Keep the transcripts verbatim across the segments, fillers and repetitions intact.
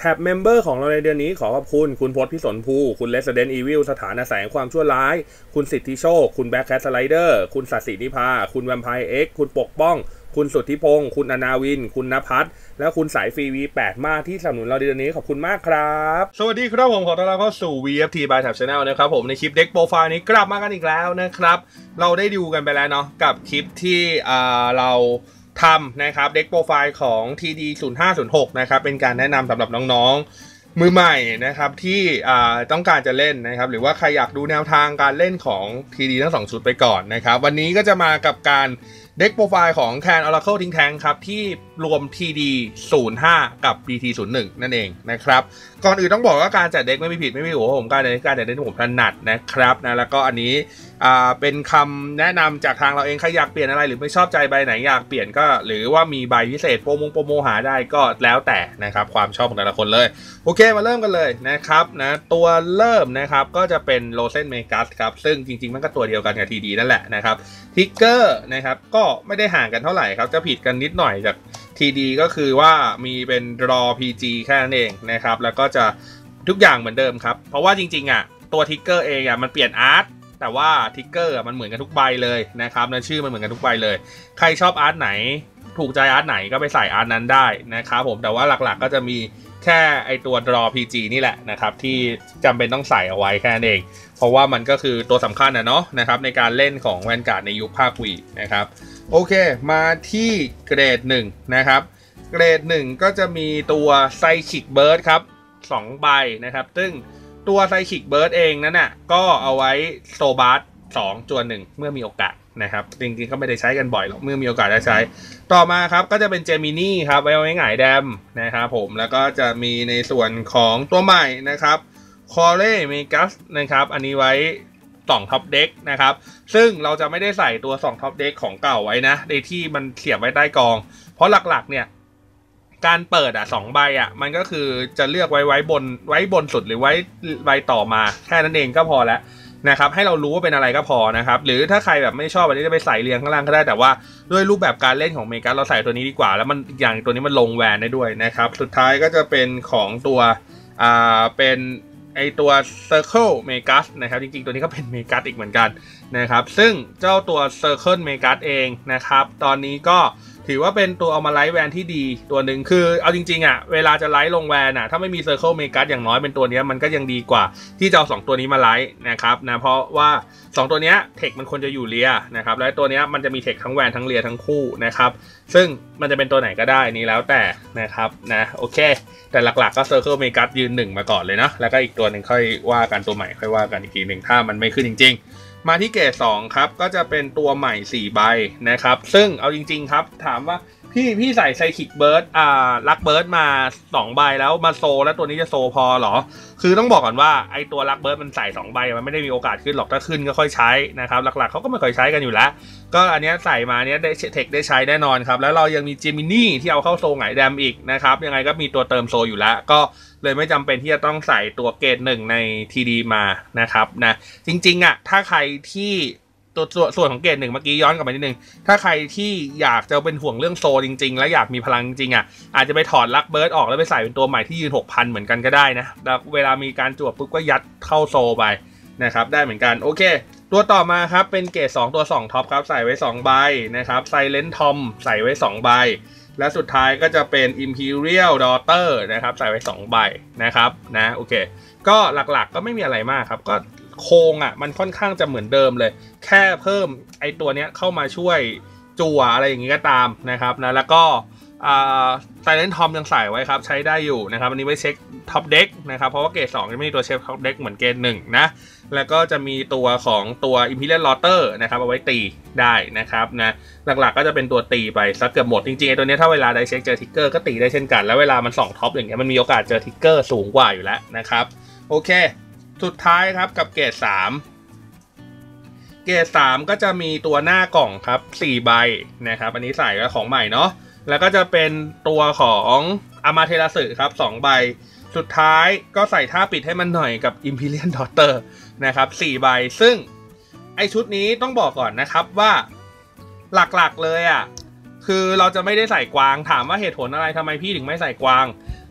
แท็บเมมเบอร์ของเราในเดือนนี้ขอขอบคุณคุณพจน์พิสนภูคุณ Resident Evil สถานแสงความชั่วร้ายคุณสิทธิโชคคุณแบ็คแคทสไลเดอร์คุณสัตย์ศรีนิพาคุณแวมไพร์เอ็กคุณปกป้องคุณสุทธิพงศ์คุณอนาวินคุณณภัทรและคุณสายฟรี วี แปด มากที่สนับสนุนเราในเดือนนี้ขอบคุณมากครับสวัสดีครับผมขอต้อนรับเข้าสู่ วี เอฟ ที by Tab Channel นะครับผมในคลิป Deck Profile นี้กลับมากันอีกแล้วนะครับเราได้ดูกันไปแล้วเนาะกับคลิปที่เราทำนะครับ Deck Profile ของ ที ดี ศูนย์ ห้า ศูนย์ หก นะครับเป็นการแนะนำสำหรับน้องๆมือใหม่นะครับที่ต้องการจะเล่นนะครับหรือว่าใครอยากดูแนวทางการเล่นของ ที ดี ทั้งสองชุดไปก่อนนะครับวันนี้ก็จะมากับการเด็กโปรไฟล์ของ Clan Oracle Think Tank ครับที่รวม ที ดี ศูนย์ ห้า กับ บี ที ศูนย์ หนึ่ง นั่นเองนะครับก่อนอื่นต้องบอกว่าการจัดเด็กไม่มีผิดไม่มีถูกผมการจัดการจัดเด็กที่ผมถนัดนะครับนะแล้วก็อันนี้อ่าเป็นคำแนะนำจากทางเราเองใครอยากเปลี่ยนอะไรหรือไม่ชอบใจใบไหนอยากเปลี่ยนก็หรือว่ามีใบพิเศษโปรโมโปรโมหาได้ก็แล้วแต่นะครับความชอบของแต่ละคนเลยโอเคมาเริ่มกันเลยนะครับนะตัวเริ่มนะครับก็จะเป็นโลเซนเมกัสครับซึ่งจริงๆมันก็ตัวเดียวกันกับ ที ดี นั่นแหละนะครับทิกเกอร์นะครับก็ไม่ได้ห่างกันเท่าไหร่ครับจะผิดกันนิดหน่อยจาก ที ดี ก็คือว่ามีเป็น draw พี จี แค่นั้นเองนะครับแล้วก็จะทุกอย่างเหมือนเดิมครับเพราะว่าจริงๆอ่ะตัวทิกเกอร์เองอ่ะมันเปลี่ยนอาร์ตแต่ว่าทิกเกอร์มันเหมือนกันทุกใบเลยนะครับนะชื่อมันเหมือนกันทุกใบเลยใครชอบอาร์ตไหนถูกใจอาร์ตไหนก็ไปใส่อาร์ตนั้นได้นะครับผมแต่ว่าหลักๆก็จะมีแค่ไอตัว draw พี จี นี่แหละนะครับที่จำเป็นต้องใส่เอาไว้แค่นั้นเองเพราะว่ามันก็คือตัวสำคัญนะเนาะนะครับในการเล่นของแวนการ์ดในยุคภาควีนะครับโอเคมาที่เกรดหนึ่งนะครับเกรดหนึ่งก็จะมีตัวไซคิกเบิร์ดครับสองใบนะครับซึ่งตัวไซคิกเบิร์ดเองนั้นน่ะก็เอาไว้โซบาร์สองจวนหนึ่งเมื่อมีโอกาสนะครับจริงๆก็ไม่ได้ใช้กันบ่อยหรอกเมื่อมีโอกาสได้ใช้ต่อมาครับก็จะเป็นเจมินี่ครับไว้ไว้หงายแดมนะครับผมแล้วก็จะมีในส่วนของตัวใหม่นะครับคอเร่เมกัสนะครับอันนี้ไว้สองท็อปเด็กนะครับซึ่งเราจะไม่ได้ใส่ตัวสองท็อปเด็กของเก่าไว้นะในที่มันเสียบไว้ใต้กองเพราะหลักๆเนี่ยการเปิดอ่ะสองใบอ่ะมันก็คือจะเลือกไว้ไว้บนไว้บนสุดหรือไว้ใบต่อมาแค่นั้นเองก็พอแล้วนะครับให้เรารู้ว่าเป็นอะไรก็พอนะครับหรือถ้าใครแบบไม่ชอบอันนี้จะไปใส่เรียงข้างล่างก็ได้แต่ว่าด้วยรูปแบบการเล่นของเมกัสเราใส่ตัวนี้ดีกว่าแล้วมันอย่างตัวนี้มันลงแวนได้ด้วยนะครับสุดท้ายก็จะเป็นของตัวอ่าเป็นไอตัว Circle Megas นะครับจริงๆตัวนี้ก็เป็น Megas อีกเหมือนกันนะครับซึ่งเจ้าตัว Circle Megas เองนะครับตอนนี้ก็ถือว่าเป็นตัวเอามาไลท์แวนที่ดีตัวหนึ่งคือเอาจริงๆอ่ะเวลาจะไลท์ลงแวนอ่ะถ้าไม่มี Circle Megas อย่างน้อยเป็นตัวนี้มันก็ยังดีกว่าที่จะเอาสองตัวนี้มาไลท์นะครับนะเพราะว่าสองตัวนี้เทคมันควรจะอยู่เลียนะครับและตัวนี้มันจะมีเทคทั้งแวนทั้งเลียทั้งคู่นะครับซึ่งมันจะเป็นตัวไหนก็ได้นี้แล้วแต่นะครับนะโอเคแต่หลักๆก็ Circle Megas ยืนหนึ่งมาก่อนเลยนะแล้วก็อีกตัวหนึ่งค่อยว่ากันตัวใหม่ค่อยว่ากันอีกทีหนึ่งถ้ามันไม่ขึ้นจริงๆมาที่เกรดสองครับก็จะเป็นตัวใหม่สี่ใบนะครับซึ่งเอาจริงๆครับถามว่าพี่พี่ใส่ไซคิกเบิร์ดอ่าลักเบิร์ดมาสองใบแล้วมาโซแล้วตัวนี้จะโซพอหรอคือต้องบอกก่อนว่าไอตัวลักเบิร์ดมันใส่สองใบมันไม่ได้มีโอกาสขึ้นหรอกถ้าขึ้นก็ค่อยใช้นะครับหลักๆเขาก็ไม่ค่อยใช้กันอยู่แล้วก็อันนี้ใส่มาเนี้ยได้เทคได้ใช้แน่นอนครับแล้วเรายังมีเจมินี่ที่เอาเข้าโซหงายแดมอีกนะครับยังไงก็มีตัวเติมโซอยู่แล้วก็เลยไม่จำเป็นที่จะต้องใส่ตัวเกรดหนึ่งใน ที ดี มานะครับนะจริงๆอ่ะถ้าใครที่ตัวส่วนของเกรดหนึ่งเมื่อกี้ย้อนกลับไปนิดนึงถ้าใครที่อยากจะเป็นห่วงเรื่องโซจริงๆและอยากมีพลังจริงๆอ่ะอาจจะไปถอดลักเบิร์ดออกแล้วไปใส่เป็นตัวใหม่ที่ยืน หกพัน เหมือนกันก็ได้นะแล้วเวลามีการจวบปุ๊บก็ยัดเข้าโซไปนะครับได้เหมือนกันโอเคตัวต่อมาครับเป็นเกรดสองตัวสองท็อปครับใส่ไว้สองใบนะครับไซเลนทอมใส่ไว้สองใบและสุดท้ายก็จะเป็น Imperial Daughter นะครับใส่ไว้สองใบนะครับนะโอเคก็หลักๆก็ไม่มีอะไรมากครับก็โครงอ่ะมันค่อนข้างจะเหมือนเดิมเลยแค่เพิ่มไอตัวเนี้ยเข้ามาช่วยจั่วอะไรอย่างงี้ก็ตามนะครับนะแล้วก็อ่าไซเลนทอมยังใส่ไว้ครับใช้ได้อยู่นะครับอันนี้ไว้เช็คท็อปเด็กนะครับเพราะว่าเกรดสองจะไม่มีตัวเช็คท็อปเด็กเหมือนเกรดหนึ่งนะแล้วก็จะมีตัวของตัว Imperial Daughter นะครับเอาไว้ตีได้นะครับนะหลักๆก็จะเป็นตัวตีไปซะเกือบหมดจริงๆไอ้ตัวนี้ถ้าเวลาได้เช็คเจอทิกเกอร์ก็ตีได้เช่นกันแล้วเวลามันสองท็อปอย่างเงี้ยมันมีโอกาสเจอทิกเกอร์สูงกว่าอยู่แล้วนะครับโอเคสุดท้ายครับกับเกรดสามเกรดสามก็จะมีตัวหน้ากล่องครับสี่ใบนะครับอันนี้ใส่แล้วของใหม่เนาะแล้วก็จะเป็นตัวของอามาเทราสึครับสองใบสุดท้ายก็ใส่ท่าปิดให้มันหน่อยกับ Imperial Daughter นะครับสี่ใบซึ่งไอชุดนี้ต้องบอกก่อนนะครับว่าหลักๆเลยอ่ะคือเราจะไม่ได้ใส่กวางถามว่าเหตุผลอะไรทำไมพี่ถึงไม่ใส่กวาง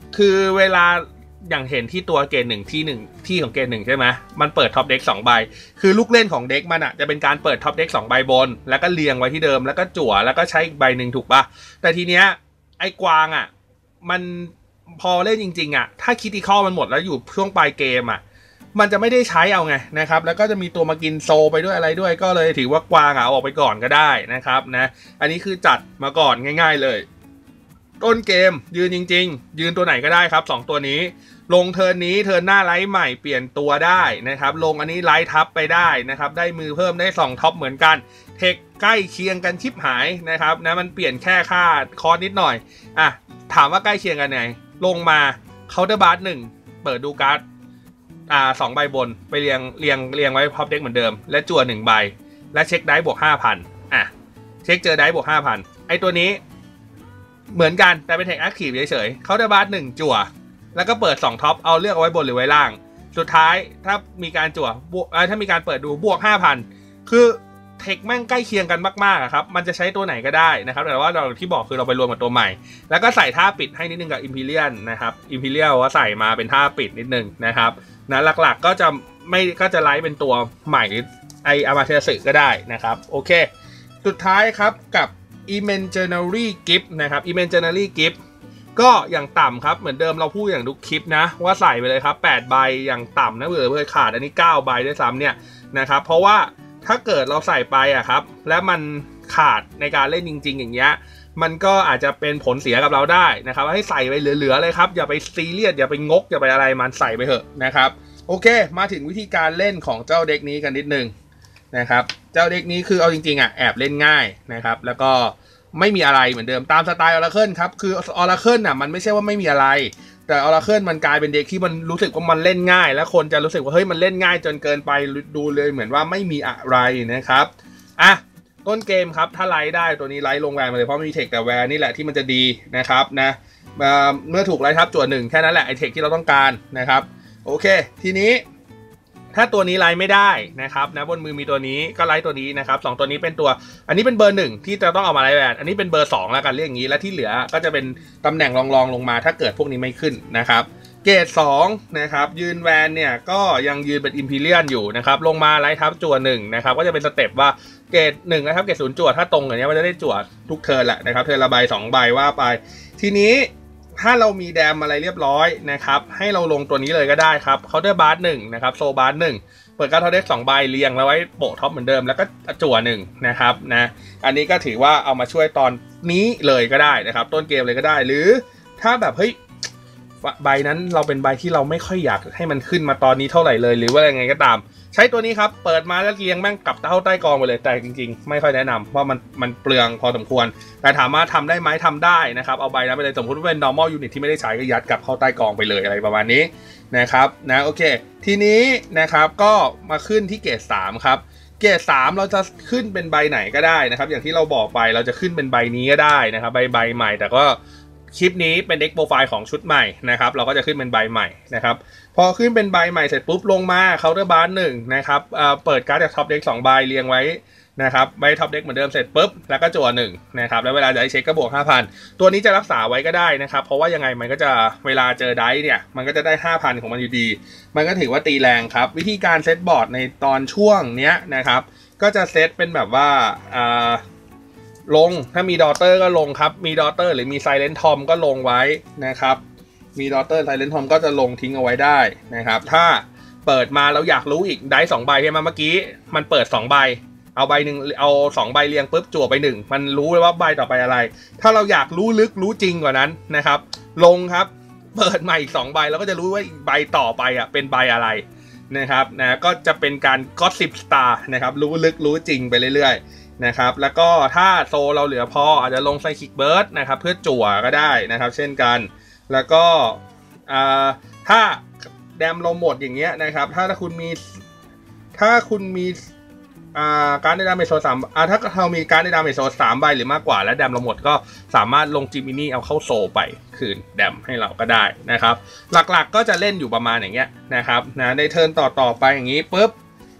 คือเวลาอย่างเห็นที่ตัวเกรดหนึ่งที่หนึ่งที่ของเกรดหนึ่งใช่ไหมมันเปิดท็อปเด็กสองใบคือลูกเล่นของเด็กมันอ่ะจะเป็นการเปิดท็อปเด็กสองใบบนแล้วก็เรียงไว้ที่เดิมแล้วก็จั่วแล้วก็ใช้อีกใบหนึ่งถูกปะแต่ทีเนี้ยไอ้กวางอ่ะมันพอเล่นจริงๆอ่ะถ้าคิติคอลมันหมดแล้วอยู่ช่วงปลายเกมอ่ะมันจะไม่ได้ใช้เอาไงนะครับแล้วก็จะมีตัวมากินโซไปด้วยอะไรด้วยก็เลยถือว่ากวางอ่ะเอาออกไปก่อนก็ได้นะครับนะอันนี้คือจัดมาก่อนง่ายๆเลยต้นเกมยืนจริงๆยืนตัวไหนก็ได้ครับสองตัวนี้ลงเทิร์นนี้เทิร์นหน้าไลท์ใหม่เปลี่ยนตัวได้นะครับลงอันนี้ไลท์ทับไปได้นะครับได้มือเพิ่มได้สองท็อปเหมือนกันเทคใกล้เคียงกันชิบหายนะครับนะมันเปลี่ยนแค่ค่าคอร์สนิดหน่อยอ่ะถามว่าใกล้เคียงกันไงลงมาเคาน์เตอร์บาร์หนึ่งเปิดดูการ์ดอ่าสองใบบนไปเรียงเรียงเรียงไว้พ็อปเด็กเหมือนเดิมและจั่วหนึ่งใบและเช็คได้บวกห้าพันอ่ะเช็คเจอได้บวกห้าพันไอตัวนี้เหมือนกันแต่เป็นเทคแอคทีฟเฉยๆเคาน์เตอร์บาร์หนึ่งจั่วแล้วก็เปิดสองท็อปเอาเลือกเอาไว้บนหรือไว้ล่างสุดท้ายถ้ามีการจั่วบวกถ้ามีการเปิดดูบวก ห้าพัน คือเทคแม่งใกล้เคียงกันมากๆครับมันจะใช้ตัวไหนก็ได้นะครับแต่ว่าเราที่บอกคือเราไปรวมกับตัวใหม่แล้วก็ใส่ท่าปิดให้นิดนึงกับ Imperial นะครับ Imperial ว่าใส่มาเป็นท่าปิดนิดนึงนะครับนะหลักๆก็จะไม่ก็จะไลฟ์เป็นตัวใหม่ไออามาเทสึก็ได้นะครับโอเคสุดท้ายครับกับ Imaginary Gift นะครับ Imaginary Giftก็อย่างต่ำครับเหมือนเดิมเราพูดอย่างทุกคลิปนะว่าใส่ไปเลยครับแปดใบอย่างต่ำนะเผื่อเพื่อขาดอันนี้เก้าใบด้วยซ้ำเนี่ยนะครับเพราะว่าถ้าเกิดเราใส่ไปอะครับและมันขาดในการเล่นจริงๆอย่างเงี้ยมันก็อาจจะเป็นผลเสียกับเราได้นะครับให้ใส่ไปเหลือๆเลยครับอย่าไปซีเรียสอย่าไปงกอย่าไปอะไรมันใส่ไปเถอะนะครับโอเคมาถึงวิธีการเล่นของเจ้าเด็กนี้กันนิดนึงนะครับเจ้าเด็กนี้คือเอาจริงๆอะแอบเล่นง่ายนะครับแล้วก็ไม่มีอะไรเหมือนเดิมตามสไตล์ Oracle ครับคือ Oracle น่ะมันไม่ใช่ว่าไม่มีอะไรแต่ Oracle มันกลายเป็นเด็กที่มันรู้สึกว่ามันเล่นง่ายและคนจะรู้สึกว่าเฮ้ยมันเล่นง่ายจนเกินไปดูเลยเหมือนว่าไม่มีอะไรนะครับอ่ะต้นเกมครับถ้าไลท์ได้ตัวนี้ไลท์ลงแวนมาเลยเพราะมีเทคแต่แวนนี่แหละที่มันจะดีนะครับนะเมื่อถูกไลท์ทับจั่วหนึ่งแค่นั้นแหละไอเทคที่เราต้องการนะครับโอเคทีนี้ถ้าตัวนี้ไลท์ไม่ได้นะครับนะบนมือมีตัวนี้ก็ไลท์ตัวนี้นะครับสองตัวนี้เป็นตัวอันนี้เป็นเบอร์หนึ่งที่จะต้องเอามาไลท์แวนอันนี้เป็นเบอร์สองแล้วกันเรียกอย่างนี้และที่เหลือก็จะเป็นตำแหน่งรองๆลงมาถ้าเกิดพวกนี้ไม่ขึ้นนะครับเกรดสองนะครับยืนแวนเนี่ยก็ยังยืนเป็นอิมพีเรียลอยู่นะครับลงมาไลท์ทับจั่วหนึ่งนะครับก็จะเป็นสเต็ปว่าเกรดหนึ่งนะครับเกรดศูนย์จั่วถ้าตรงอย่างเงี้ยมันจะได้จั่วทุกเทิร์นแหละนะครับเทิร์นละใบสองใบว่าไปทีนี้ถ้าเรามีแดมอะไรเรียบร้อยนะครับให้เราลงตัวนี้เลยก็ได้ครับเคาน์เตอร์บาร์หนึ่งนะครับโซบาร์หนึ่งเปิดการ์ดท็อปเด็กสองใบเรียงแล้วไว้โปะท็อปเหมือนเดิมแล้วก็จั่วหนึ่งนะครับนะอันนี้ก็ถือว่าเอามาช่วยตอนนี้เลยก็ได้นะครับต้นเกมเลยก็ได้หรือถ้าแบบเฮ้ยใบนั้นเราเป็นใบที่เราไม่ค่อยอยากให้มันขึ้นมาตอนนี้เท่าไหร่เลยหรือว่ายังไงก็ตามใช้ตัวนี้ครับเปิดมาแล้วเรียงแม่งกลับเท้าใต้กองไปเลยแต่จริงๆไม่ค่อยแนะนำเพราะมันมันเปลืองพอสมควรแต่ถามว่าทำได้ไหมทำได้นะครับเอาใบนั้นไปเลยสมมติว่าเป็น normal unit ที่ไม่ได้ใช้ก็ยัดกลับเข้าใต้กองไปเลยอะไรประมาณนี้นะครับนะโอเคทีนี้นะครับก็มาขึ้นที่เกรดสามครับเกรดสามเราจะขึ้นเป็นใบไหนก็ได้นะครับอย่างที่เราบอกไปเราจะขึ้นเป็นใบนี้ก็ได้นะครับใบใบใหม่แต่ก็คลิปนี้เป็น deck profile ของชุดใหม่นะครับเราก็จะขึ้นเป็นใบใหม่นะครับพอขึ้นเป็นใบใหม่เสร็จปุ๊บลงมาเคาน์เตอร์บาร์หนึ่งนะครับเปิดการ์ดจากท็อปเด็กสองใบเรียงไว้นะครับใบท็อปเด็กเหมือนเดิมเสร็จปุ๊บแล้วก็จั่วหนึ่งนะครับแล้วเวลาจะให้เช็คก็บวก ห้าพัน ตัวนี้จะรักษาไว้ก็ได้นะครับเพราะว่ายังไงมันก็จะเวลาเจอไดส์เนี่ยมันก็จะได้ ห้าพัน ของมันอยู่ดีมันก็ถือว่าตีแรงครับวิธีการเซตบอร์ดในตอนช่วงเนี้ยนะครับก็จะเซตเป็นแบบว่าอ่าลงถ้ามีดอเตอร์ก็ลงครับมีดอเตอร์หรือมีไซเลนทอมก็ลงไว้นะครับมีดอเตอร์ไซเลนทอมก็จะลงทิ้งเอาไว้ได้นะครับถ้าเปิดมาเราอยากรู้อีกได้สองใบใช่ไหมเมื่อกี้มันเปิดสองใบเอาใบหนึ่งเอาสองใบเรียงปุ๊บจั่วไปหนึ่งมันรู้เลยว่าใบต่อไปอะไรถ้าเราอยากรู้ลึกรู้จริงกว่านั้นนะครับลงครับเปิดใหม่อีกสองใบเราก็จะรู้ว่าอีกใบต่อไปอ่ะเป็นใบอะไรนะครับนะก็จะเป็นการก็อสซิปสตาร์นะครับรู้ลึกรู้จริงไปเรื่อยๆนะครับแล้วก็ถ้าโซเราเหลือพออาจจะลงไซคิกเบิร์ดนะครับเพื่อจั่วก็ได้นะครับเช่นกันแล้วก็ถ้าแดมเราหมดอย่างเงี้ยนะครับถ้าถ้าคุณมีถ้าคุณมีการได้ดาเมจโซสามถ้าเรามีการได้ดาเมจโซสามใบหรือมากกว่าและแดมเราหมดก็สามารถลงจิมินี่เอาเข้าโซไปคืนแดมให้เราก็ได้นะครับหลักๆก็จะเล่นอยู่ประมาณอย่างเงี้ยนะครับนะในเทิร์นต่อต่อไปอย่างนี้ปุ๊บ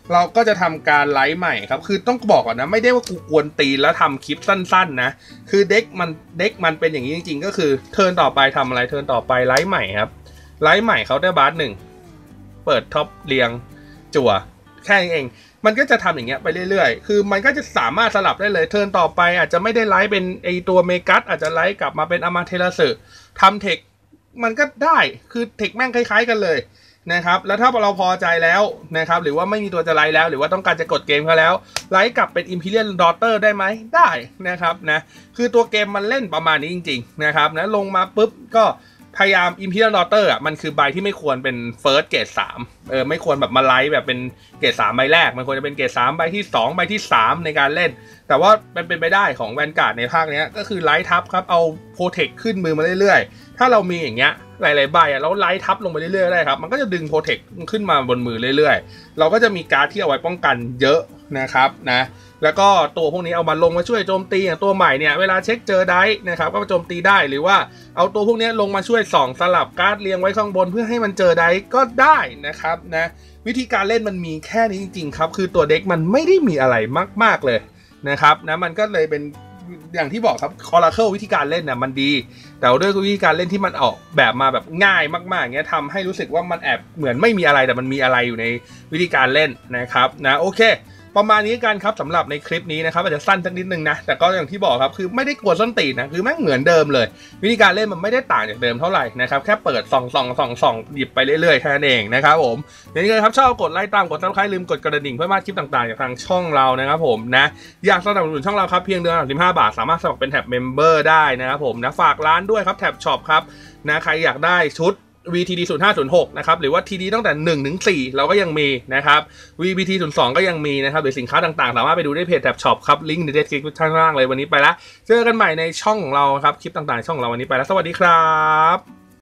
เราก็จะทำการไลฟ์ใหม่ครับคือต้องบอกก่อนนะไม่ได้ว่ากูกวนตีแล้วทำคลิปสั้นๆนะคือเด็กมันเด็กมันเป็นอย่างนี้จริงๆก็คือเทิร์นต่อไปทำอะไรเทิร์นต่อไปไลฟ์ใหม่ครับไลฟ์ใหม่เขาได้บาร์หนึ่งเปิดท็อปเรียงจั่วแค่นี้เองมันก็จะทำอย่างเงี้ยไปเรื่อยๆคือมันก็จะสามารถสลับได้เลยเทิร์นต่อไปอาจจะไม่ได้ไลฟ์เป็นไอตัวเมกัสอาจจะไลฟ์กลับมาเป็นอามาเทราสึทำเทคมันก็ได้คือเทคแม่งคล้ายๆกันเลยนะครับแล้วถ้าเราพอใจแล้วนะครับหรือว่าไม่มีตัวจะไลฟ์แล้วหรือว่าต้องการจะกดเกมเขาแล้วไลฟ์กลับเป็น Imperial Daughter ได้ไหมได้นะครับนะคือตัวเกมมันเล่นประมาณนี้จริงๆนะครับนะลงมาปุ๊บก็พยายาม Imperial Daughter อ่ะมันคือใบที่ไม่ควรเป็น First เกรดสามเออไม่ควรแบบมาไลฟ์แบบเป็นเกรดสามใบแรกมันควรจะเป็นเกรดสามใบที่สองใบที่สามในการเล่นแต่ว่ามันเป็นไปได้ของแวนการ์ดในภาคนี้ก็คือไลฟ์ทับครับเอาโปรเทคขึ้นมือมาเรื่อยๆถ้าเรามีอย่างเงี้ยหลายๆใบอ่ะแล้วไลท์ทับลงไปเรื่อยๆได้ครับมันก็จะดึงโปรเทคขึ้นมาบนมือเรื่อยๆเราก็จะมีการ์ดที่เอาไว้ป้องกันเยอะนะครับนะแล้วก็ตัวพวกนี้เอามาลงมาช่วยโจมตีอย่างตัวใหม่เนี่ยเวลาเช็คเจอได้นะครับก็โจมตีได้หรือว่าเอาตัวพวกนี้ลงมาช่วยส่องสลับการ์ดเรียงไว้ข้างบนเพื่อให้มันเจอได้ก็ได้นะครับนะวิธีการเล่นมันมีแค่นี้จริงๆครับคือตัวเด็กมันไม่ได้มีอะไรมากๆเลยนะครับนะมันก็เลยเป็นอย่างที่บอกครับ Oracle วิธีการเล่นน่ะมันดีแต่ด้วยวิธีการเล่นที่มันออกแบบมาแบบง่ายมากๆเงี้ยทำให้รู้สึกว่ามันแอบเหมือนไม่มีอะไรแต่มันมีอะไรอยู่ในวิธีการเล่นนะครับนะโอเคประมาณนี้กันครับสำหรับในคลิปนี้นะครับอาจจะสั้นสักนิดนึงนะแต่ก็อย่างที่บอกครับคือไม่ได้กวนส้นตีนนะคือแม่งเหมือนเดิมเลยวิธีการเล่นมันไม่ได้ต่างจากเดิมเท่าไหร่นะครับแค่เปิดส่องส่องส่องส่องหยิบไปเรื่อยๆแค่นั้นเองนะครับผมอย่างนี้เลยครับชอบกดไลค์ตามกดซับสไครต์ลืมกดกระดิ่งเพื่อมาคลิปต่างๆจากทางช่องเรานะครับผมนะอยากสนับสนุนช่องเราครับเพียงเดือนละสิบห้าบาทสามารถสมัครเป็นแท็บเมมเบอร์ได้นะครับผมนะฝากร้านด้วยครับแท็บช็อปครับนะใครอยากได้ชุด วี ที ดี ศูนย์ห้าศูนย์หก นะครับหรือว่า ที ดี ตั้งแต่หนึ่งถึงสี่เราก็ยังมีนะครับ วี บี ที ศูนย์สองก็ยังมีนะครับหรือสินค้าต่างๆสามารถไปดูได้เพจแท็บช็อปครับลิงก์ในเดสคริปชั่นข้างล่างเลยวันนี้ไปแล้วเจอกันใหม่ในช่องของเราครับคลิปต่างๆช่องของเราวันนี้ไปแล้วสวัสดีครับ